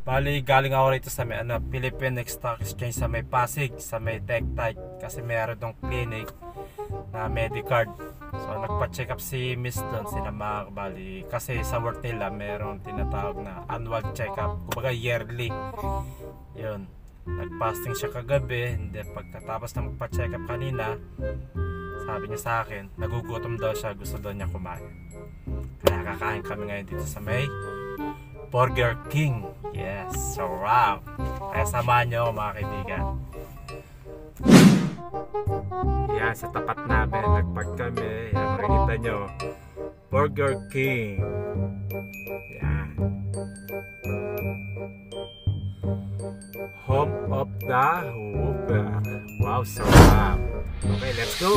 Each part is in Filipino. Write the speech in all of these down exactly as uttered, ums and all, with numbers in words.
Bali, galing ako rito sa may ano, Philippine Stock Exchange sa may Pasig, sa may TechTite. Kasi meron dong clinic na Medicard. So, nagpa-check up si Miss doon, si Namak. Bali, kasi sa work nila, meron tinatawag na annual check-up. Kumbaga, yearly. Yun. Nag-fasting siya kagabi. Hindi, pagkatapos na magpa-check up kanina, sabi niya sa akin, nagugutom daw siya, gusto daw niya kumain. Kaya kakain kami ngayon dito sa may Burger King. Yes, sarap. Kaya samahan niyo ako, mga kaibigan. Yan, sa tapat namin, nagpark kami. Yan, makikita nyo, Burger King. Yan. Home of the Hooper. Wow, sarap. Okay, let's go.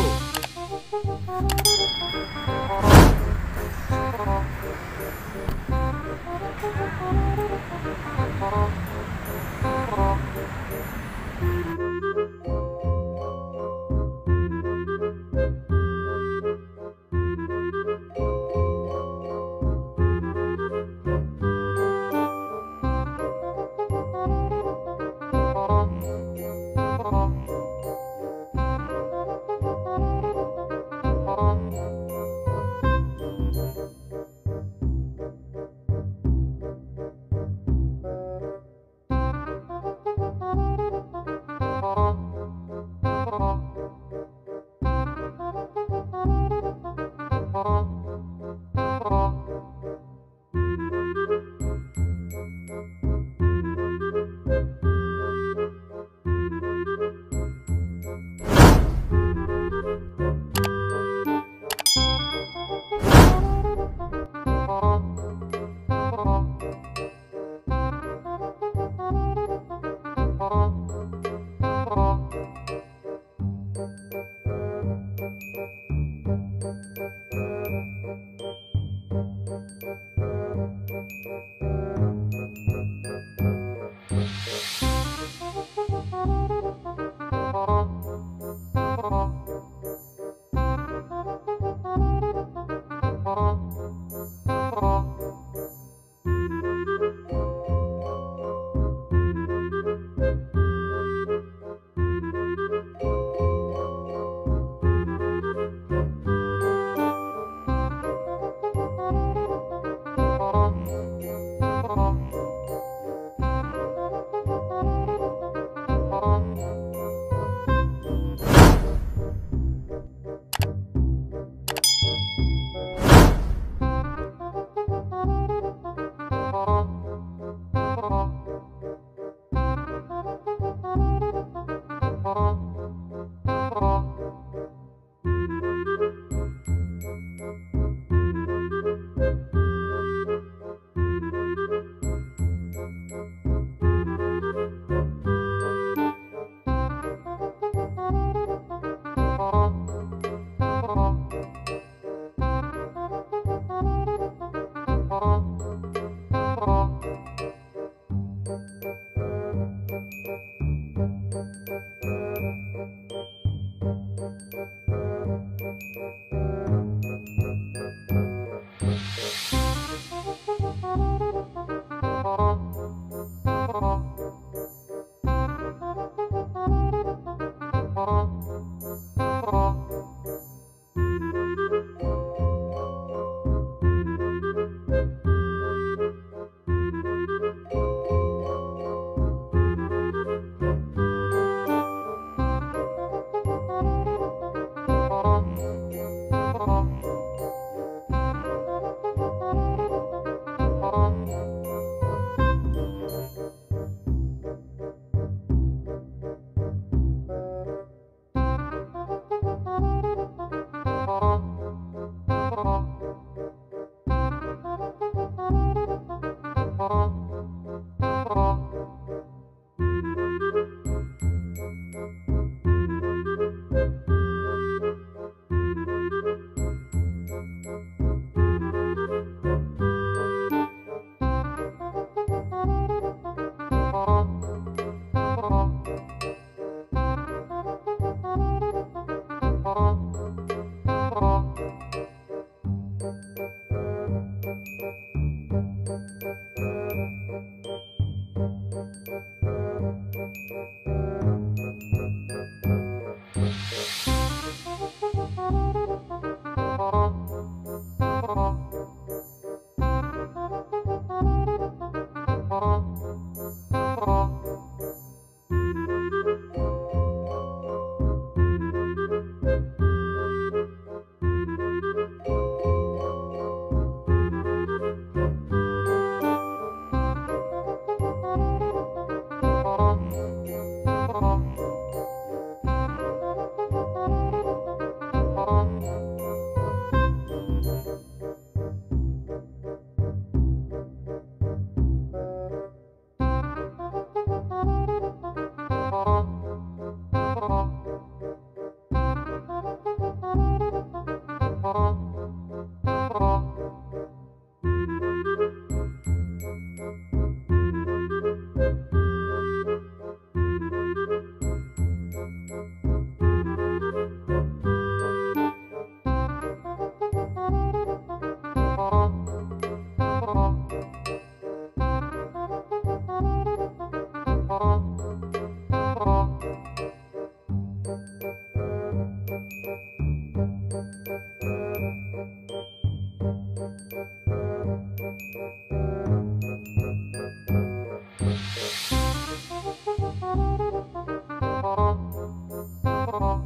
Bye.